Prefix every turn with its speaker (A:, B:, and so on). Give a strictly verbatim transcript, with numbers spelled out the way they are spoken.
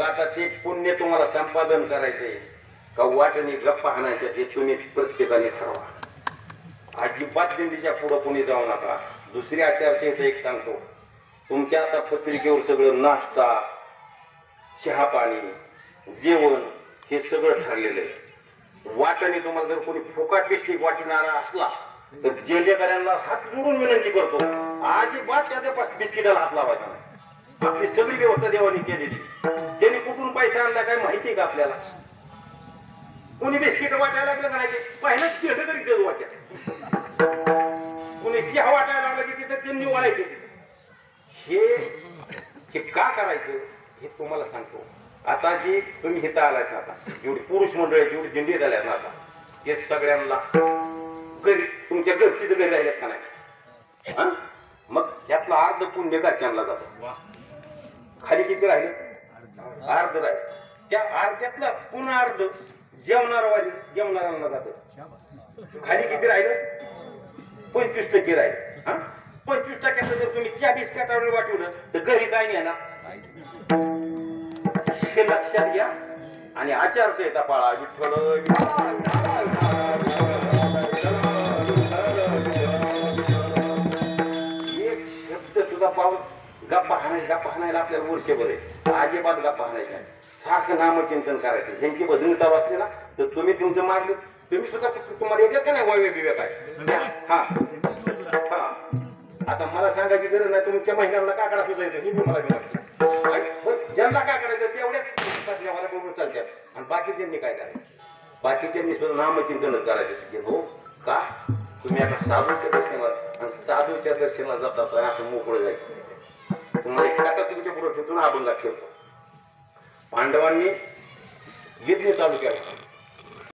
A: आता ते पुण्य तुम्हाला संपादन करायचंय का वाटणी गप्पा हाणायच्या ते तुम्ही प्रत्येकाने ठरवा। अजिबात दिंडीच्या पुढं कोणी जाऊ नका। दुसरी आचारसंहिता एक सांगतो, तुमच्या आता पत्रिकेवर सगळं नाश्ता चहा पाणी जेवण हे सगळं ठरलेलं आहे। वाटणी तुम्हाला जर कोणी फुकाट बिस्किट वाटणारा असला तर जेलेकऱ्यांना हात जोडून विनंती करतो, अजिबात त्याच्या बिस्किटाला हात लावायचा नाही। आपली सगळी व्यवस्था देवानी केलेली, त्यांनी कुठून पैसा आणला काय माहिती का आपल्याला? कोणी बिस्किट वाटायला लागलं का नाही पहिलंच केलं तरी देऊ वाट्या, कोणी चहा वाटायला लागलं की तिथे त्यांनी वळायचे तिथे। हे हे का करायचं हे तुम्हाला सांगतो। आता जी तुम्ही हिथं आलाय ना, आता जेवढी पुरुष मंडळी जेवढी दिंडी झाल्यात ना आता हे सगळ्यांना घरी तुमच्या घरची घरी राहिल्यात का नाही हा, मग त्यातला अर्ध पुण्य घरच्यांना जातो। खाली किती राहिले? अर्ध राहिले। त्या अर्ध्यातला पुन्हा अर्ध जेवणार वाली जेवणाऱ्यांना जातो। खाली किती राहिले? पंचवीस टक्के राहिले। हा, पंचवीस टक्क्याचं जर तुम्ही चहा बिस्किटावर वाटवलं तर घरी काय नाही येणार हे लक्षात घ्या आणि आचारसंहिता पाळा। विठ्ठल एक शब्द सुद्धा पाऊस गप्पा हाणायला गप्पा हाणायला आपल्याला वर्षभर आहे, अजिबात गप्पा हाणायच्या नाही। सारखं नामचिंतन करायचं। ज्यांची भजनी चालू असते ना तर तुम्ही तुमचं मार्ग तुम्ही सुद्धा तुम्हाला येतात का नाही वाय विवेक आहे हा हा। आता मला सांगायची गरज नाही, तुमच्या महिन्याला काकडा सुद्धा येतो हे तुम्हाला विनंती। ज्यांना काय करायचं तेवढ्याच देवाला बरोबर चालतात आणि बाकीच्यांनी काय करायचं? बाकीच्यांनी सुद्धा नामचिंतनच करायचं हो का? तुम्ही आता साधूच्या दर्शनाला आणि साधूच्या दर्शनाला जातात असं मोकळं जायचं। तुम्हाला एक आता तुमच्या पुढे ठेवून अभंगात ठेवतो। पांडवांनी गिरणी चालू केला,